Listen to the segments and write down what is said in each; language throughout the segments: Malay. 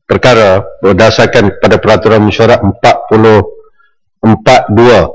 perkara berdasarkan pada peraturan mesyuarat 4042.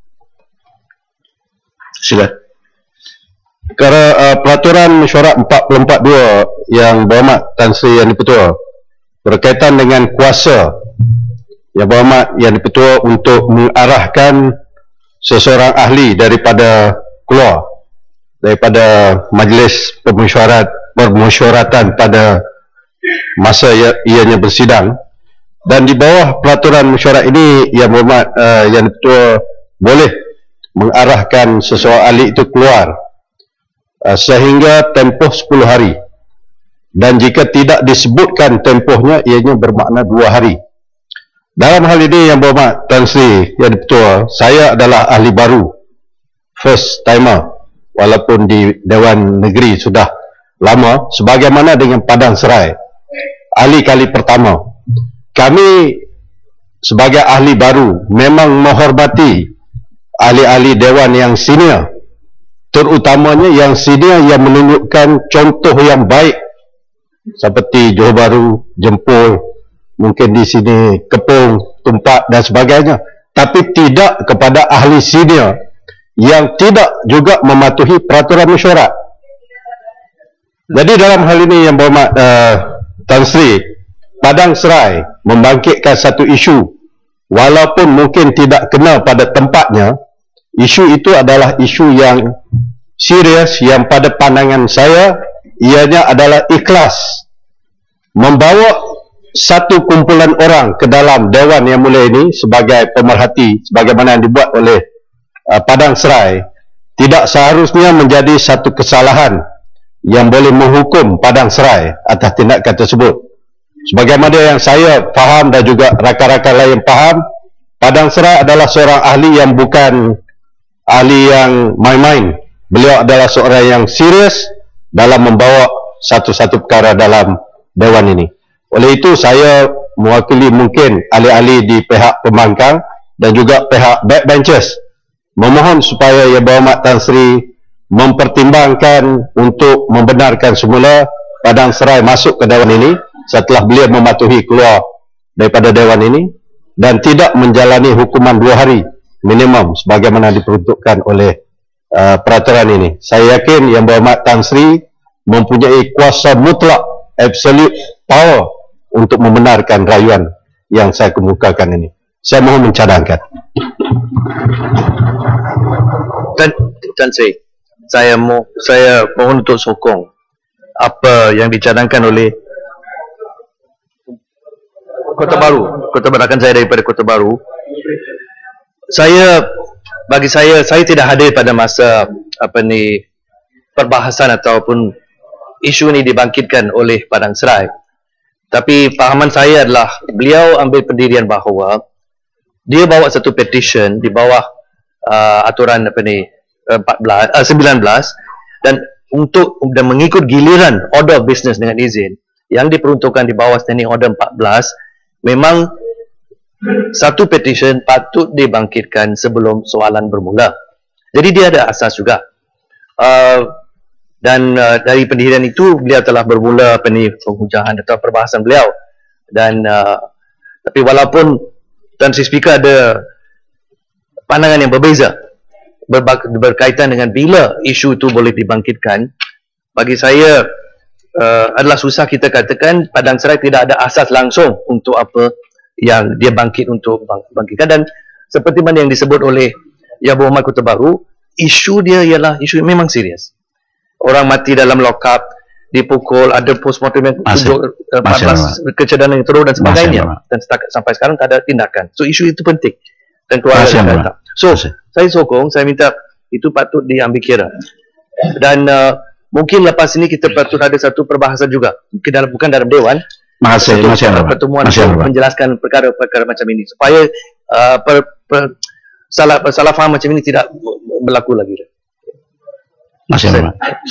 Sila. Perkara peraturan mesyuarat 4042 yang Berhormat Tan Sri Yang Di-Pertua berkaitan dengan kuasa Yang Berhormat Yang Di-Pertua untuk mengarahkan seseorang ahli daripada keluar daripada majlis permusyawaratan pada masa ianya bersidang, dan di bawah peraturan mesyuarat ini Yang Berhormat Yang Di-Pertua boleh mengarahkan seseorang ahli itu keluar sehingga tempoh 10 hari, dan jika tidak disebutkan tempohnya ianya bermakna 2 hari. Dalam hal ini Yang Berhormat Tan Sri Yang Di-Pertua, saya adalah ahli baru, first timer, walaupun di Dewan Negeri sudah lama, sebagaimana dengan Padang Serai, ahli kali pertama. Kami sebagai ahli baru memang menghormati ahli-ahli Dewan yang senior, terutamanya yang senior yang menunjukkan contoh yang baik seperti Johor Bahru, Jempol, mungkin di sini Kepung, Tumpak dan sebagainya, tapi tidak kepada ahli senior yang tidak juga mematuhi peraturan mesyuarat. Jadi dalam hal ini Yang Berhormat Tan Sri, Padang Serai membangkitkan satu isu, walaupun mungkin tidak kena pada tempatnya, isu itu adalah isu yang serius, yang pada pandangan saya ianya adalah ikhlas membawa satu kumpulan orang ke dalam Dewan Yang Mulia ini sebagai pemerhati, sebagaimana yang dibuat oleh Padang Serai, tidak seharusnya menjadi satu kesalahan yang boleh menghukum Padang Serai atas tindakan tersebut. Sebagaimana yang saya faham dan juga rakan-rakan lain faham, Padang Serai adalah seorang ahli yang bukan ahli yang main-main. Beliau adalah seorang yang serius dalam membawa satu-satu perkara dalam Dewan ini. Oleh itu saya mewakili mungkin ahli-ahli di pihak pembangkang dan juga pihak backbenchers memohon supaya Yang Berhormat Tan Sri mempertimbangkan untuk membenarkan semula Padang Serai masuk ke Dewan ini setelah beliau mematuhi keluar daripada Dewan ini, dan tidak menjalani hukuman 2 hari minimum sebagaimana diperuntukkan oleh peraturan ini. Saya yakin Yang Berhormat Tan Sri mempunyai kuasa mutlak, absolute power untuk membenarkan rayuan yang saya kemukakan ini. Saya mohon mencadangkan. Tan Sri, saya mohon untuk sokong apa yang dicadangkan oleh Kota Baru, rakan saya daripada Kota Baru. Bagi saya tidak hadir pada masa perbahasan ataupun isu ini dibangkitkan oleh Padang Serai. Tapi fahaman saya adalah beliau ambil pendirian bahawa dia bawa satu petition di bawah aturan 19, dan untuk mengikut giliran order of business dengan izin yang diperuntukkan di bawah standing order 14, memang satu petition patut dibangkitkan sebelum soalan bermula. Jadi dia ada asas juga. Dan dari pendirian itu beliau telah bermula penghujaan atau perbahasan beliau. Dan tapi walaupun Tan Sri Speaker ada pandangan yang berbeza berkaitan dengan bila isu itu boleh dibangkitkan, bagi saya adalah susah kita katakan Padang Serai tidak ada asas langsung untuk apa yang dia bangkit untuk bangkitkan. Dan seperti mana yang disebut oleh Yang Berhormat Kota Baru, isu dia ialah isu yang memang serius. Orang mati dalam lock up, dipukul, ada postmortem yang 14 kecederaan yang teruk dan sebagainya, dan sampai sekarang tak ada tindakan. So isu itu penting dan keluarga datang. So saya sokong, saya minta itu patut diambil kira. Dan mungkin lepas ini kita patut ada satu perbahasan juga, bukan dalam Dewan, pertemuan untuk menjelaskan perkara-perkara macam ini supaya salah faham macam ini tidak berlaku lagi. Terima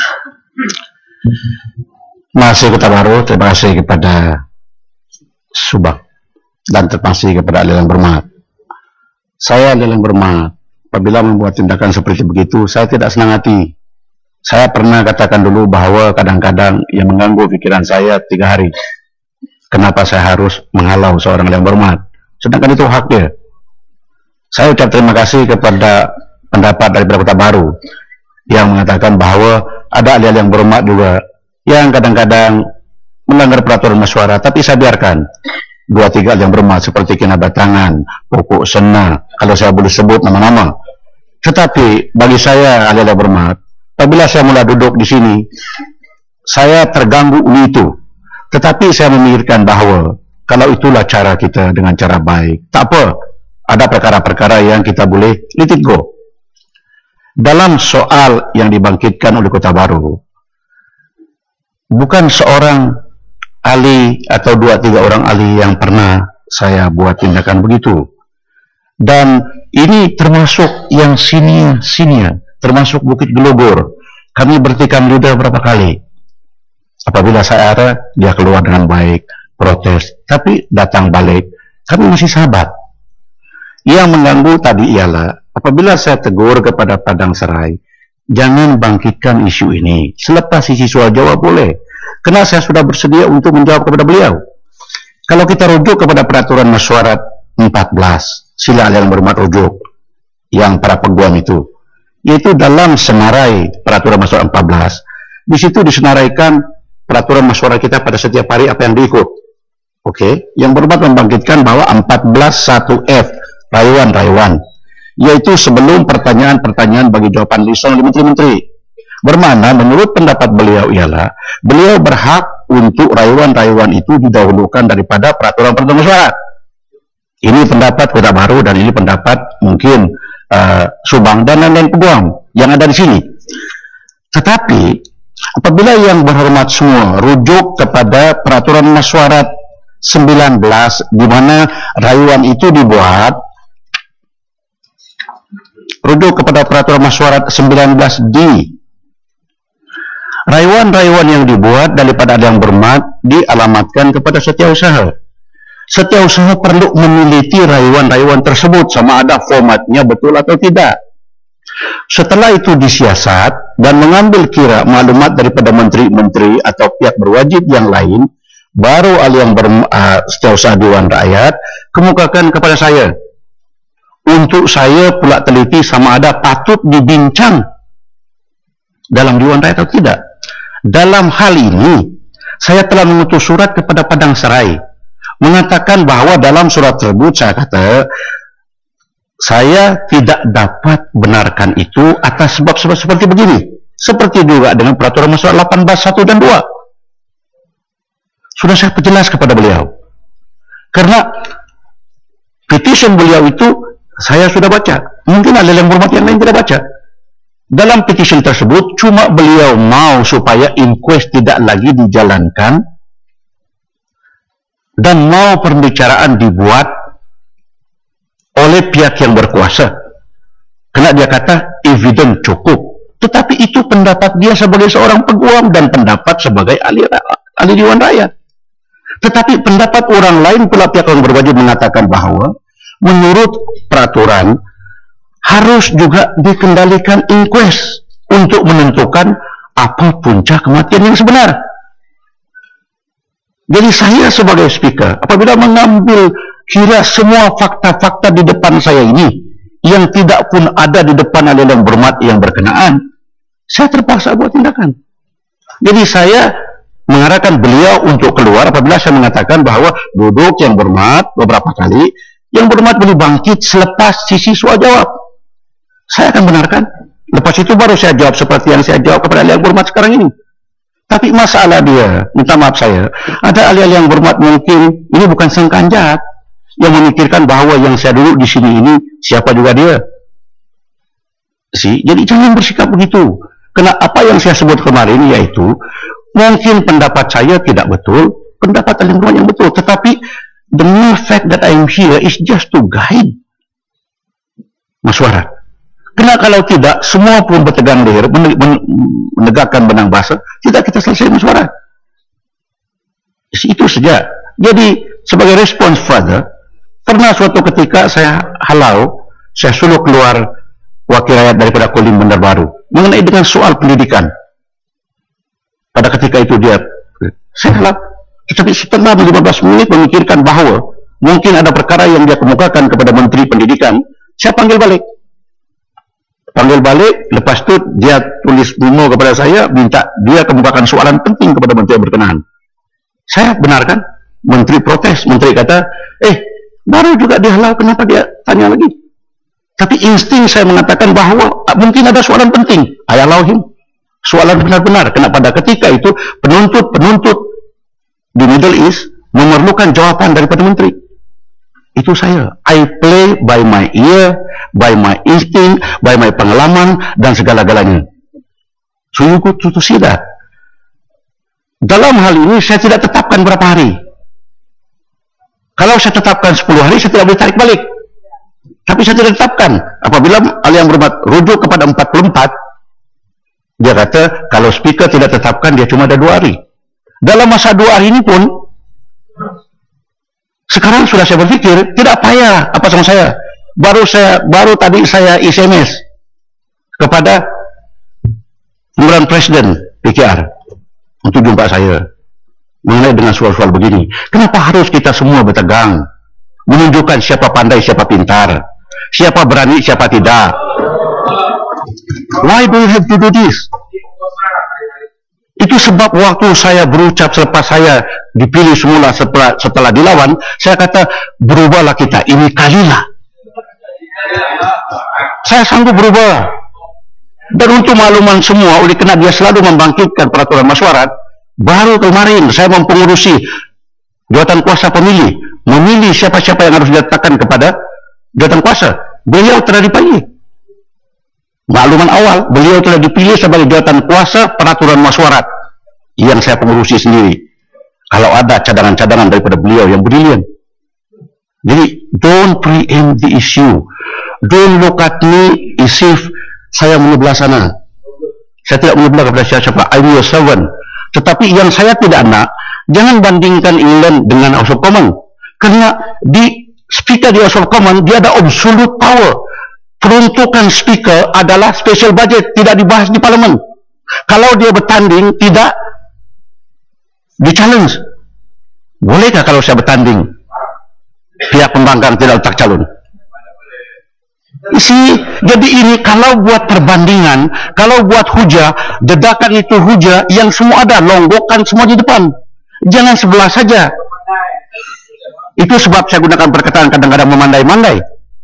kasih Kota Baru, terima kasih kepada Subang, dan terima kasih kepada ahli yang bermanfaat. Saya ahli yang bermanfaat, apabila membuat tindakan seperti begitu, saya tidak senang hati. Saya pernah katakan dulu bahwa kadang-kadang yang mengganggu pikiran saya 3 hari. Kenapa saya harus menghalau seorang yang berhormat? Sedangkan itu hak dia. Saya ucap terima kasih kepada pendapat dari Kota Baru yang mengatakan bahwa ada ahli yang berhormat juga yang kadang-kadang melanggar peraturan musyawarah, tapi saya biarkan 2-3 ahli yang berhormat seperti Kina Batangan, Pokok Sena, kalau saya boleh sebut nama-nama. Tetapi bagi saya ahli yang berhormat, apabila saya mulai duduk di sini, saya terganggu itu. Tetapi saya memikirkan bahwa kalau itulah cara kita dengan cara baik, tak apa, ada perkara-perkara yang kita boleh let it go. Dalam soal yang dibangkitkan oleh Kota Baru, bukan seorang ahli atau 2-3 orang ahli yang pernah saya buat tindakan begitu. Dan ini termasuk yang senior, termasuk Bukit Gelogor. Kami bertikam lidah berapa kali. Apabila saya ada, dia keluar dengan baik, protes, tapi datang balik, kami masih sahabat. Yang mengganggu tadi ialah, apabila saya tegur kepada Padang Serai, jangan bangkitkan isu ini. Selepas isi soal jawab boleh. Karena saya sudah bersedia untuk menjawab kepada beliau. Kalau kita rujuk kepada peraturan mesyuarat 14, sila yang berhormat rujuk, yang para peguam itu, yaitu dalam senarai peraturan mesyuarat 14, di situ disenaraikan peraturan mesyuarat kita pada setiap hari apa yang diikut. Oke, yang berhormat membangkitkan bahwa 14.1F rayuan, yaitu sebelum pertanyaan-pertanyaan bagi jawapan lisan oleh menteri-menteri. Bermana menurut pendapat beliau ialah beliau berhak untuk rayuan-rayuan itu didahulukan daripada peraturan-peraturan mesyuarat. Ini pendapat Kota Baru dan ini pendapat mungkin Subang dan lain-lain peguam yang ada di sini. Tetapi apabila yang berhormat semua rujuk kepada peraturan mesyuarat 19 di mana rayuan itu dibuat, rujuk kepada peraturan mesyuarat 19D, rayuan-rayuan yang dibuat daripada yang berhormat dialamatkan kepada setiausaha. Setiausaha perlu meneliti rayuan-rayuan tersebut sama ada formatnya betul atau tidak. Setelah itu disiasat dan mengambil kira maklumat daripada menteri-menteri atau pihak berwajib yang lain, baru ahli yang setiausaha Dewan Rakyat kemukakan kepada saya. Untuk saya pula teliti sama ada patut dibincang dalam Dewan Rakyat atau tidak. Dalam hal ini, saya telah mengutus surat kepada Padang Serai, mengatakan bahwa dalam surat tersebut saya kata, saya tidak dapat benarkan itu atas sebab-sebab seperti begini. Seperti juga dengan peraturan mesyuarat 18.1 dan 2. Sudah saya perjelas kepada beliau. Karena petition beliau itu saya sudah baca. Mungkin ada yang berhormat yang lain tidak baca. Dalam petition tersebut, cuma beliau mau supaya inquest tidak lagi dijalankan dan mau pembicaraan dibuat oleh pihak yang berkuasa. Karena dia kata, evidence cukup. Tetapi itu pendapat dia sebagai seorang peguam dan pendapat sebagai ahli Dewan Rakyat. Tetapi pendapat orang lain pula pihak yang berwajib mengatakan bahwa menurut peraturan harus juga dikendalikan inquest untuk menentukan apa puncak kematian yang sebenar. Jadi saya sebagai speaker, apabila mengambil kira semua fakta-fakta di depan saya ini, yang tidak pun ada di depan ahli yang berhormat yang berkenaan, saya terpaksa buat tindakan. Jadi saya mengarahkan beliau untuk keluar apabila saya mengatakan bahwa duduk yang berhormat beberapa kali, yang berhormat boleh bangkit selepas sisi soal jawab. Saya akan benarkan. Lepas itu baru saya jawab seperti yang saya jawab kepada ahli yang berhormat sekarang ini. Tapi masalah dia, minta maaf saya, ada ahli yang berhormat mungkin ini bukan sengkanjat yang memikirkan bahwa yang saya duduk di sini ini siapa juga dia. Jadi jangan bersikap begitu. Karena apa yang saya sebut kemarin yaitu mungkin pendapat saya tidak betul, pendapat ahli yang berhormat yang betul, tetapi the mere fact that I am here is just to guide mesyuarat. Karena kalau tidak, semua pun bertegang leher, menegakkan benang basah, tidak kita selesai mesyuarat. Itu saja. Jadi, sebagai respons further, pernah suatu ketika saya halau, saya suruh keluar wakil rakyat daripada Kolim Bandar Baru, mengenai dengan soal pendidikan. Pada ketika itu dia, saya halau, Tetapi setengah 15 menit memikirkan bahawa mungkin ada perkara yang dia kemukakan kepada Menteri Pendidikan, saya panggil balik. Lepas tu dia tulis memo kepada saya, minta dia kemukakan soalan penting kepada Menteri yang berkenaan. Saya benarkan, Menteri protes, Menteri kata, baru juga dihalau, kenapa dia tanya lagi? Tapi insting saya mengatakan bahawa mungkin ada soalan penting. I allow him. Soalan benar-benar, karena pada ketika itu penuntut di Middle East memerlukan jawapan daripada Menteri. Itu saya. I play by my ear, by my instinct, by my pengalaman dan segala-galanya. So you go to see that. Dalam hal ini saya tidak tetapkan berapa hari. Kalau saya tetapkan 10 hari, saya tidak boleh tarik balik. Tapi saya tidak tetapkan. Apabila ahli yang berhormat rujuk kepada 44, dia kata kalau speaker tidak tetapkan, dia cuma ada 2 hari. Dalam masa 2 hari ini pun, sekarang sudah saya berpikir, tidak payah apa sama saya. Baru tadi saya SMS kepada Pemilihan Presiden PKR untuk jumpa saya mengenai dengan soal-soal begini. Kenapa harus kita semua bertegang menunjukkan siapa pandai, siapa pintar, siapa berani, siapa tidak? Why do you have to do this? Itu sebab waktu saya berucap selepas saya dipilih semula setelah dilawan, saya kata berubahlah kita, ini kalilah. Saya sanggup berubah. Dan untuk makluman semua, oleh kerana dia selalu membangkitkan peraturan mesyuarat, baru kemarin saya mempengurusi jawatan kuasa pemilih, memilih siapa-siapa yang harus diletakkan kepada jawatan kuasa. Beliau telah dipilih. Makluman awal, beliau telah dipilih sebagai jawatan kuasa peraturan mesyuarat yang saya pengurusi sendiri. Kalau ada cadangan-cadangan daripada beliau yang brilian. Jadi, don't preempt the issue. Don't look at me as if saya menyebelah sana. Saya tidak menyebelah kepada siapa-siapa. I'm your servant. Tetapi yang saya tidak nak, jangan bandingkan England dengan House of Commons. Kerana di speaker di House of Commons, dia ada absolute power. Peruntukan speaker adalah special budget, tidak dibahas di parlimen. Kalau dia bertanding, tidak di-challenge. Bolehkah kalau saya bertanding, pihak pembangkang tidak letak calon? Jadi ini kalau buat perbandingan, kalau buat hujah, dedakan itu hujah yang semua ada, longgokkan semua di depan. Jangan sebelah saja. Itu sebab saya gunakan perkataan kadang-kadang memandai-mandai.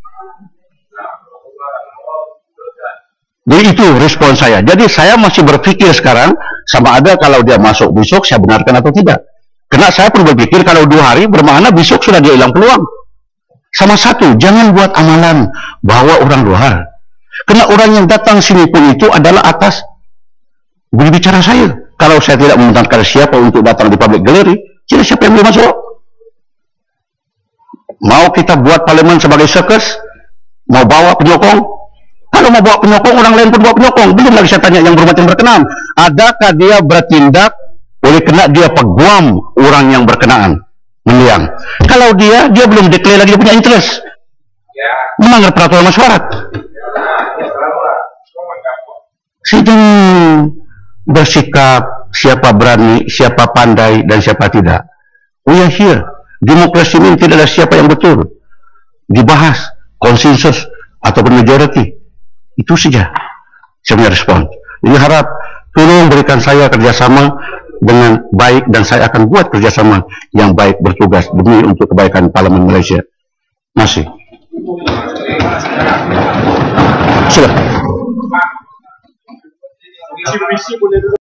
Jadi itu respon saya. Jadi saya masih berpikir sekarang, sama ada kalau dia masuk besok, saya benarkan atau tidak. Karena saya pun berpikir kalau 2 hari bermakna besok sudah dia hilang peluang. Sama satu, jangan buat amalan bawa orang luar. Karena orang yang datang sini pun itu adalah atas berbicara saya. Kalau saya tidak memintakan siapa untuk datang di public gallery, tidak siapa yang boleh masuk. Mau kita buat parlimen sebagai circus? Mau bawa penyokong? Kalau mau bawa penyokong, orang lain pun bawa penyokong. Belum lagi saya tanya yang berhormat yang berkenaan. Adakah dia bertindak oleh kena dia peguam orang yang berkenaan? Mendiang. Kalau dia belum declare lagi dia punya interest. Melanggar peraturan mesyuarat. Sidang bersikap siapa berani, siapa pandai dan siapa tidak. We are here. Demokrasi ini tidak ada siapa yang betul. Dibahas konsensus ataupun majority. Itu saja saya punya respon. Jadi harap tolong berikan saya kerjasama dengan baik dan saya akan buat kerjasama yang baik bertugas demi untuk kebaikan Parlimen Malaysia. Masih. Sudah.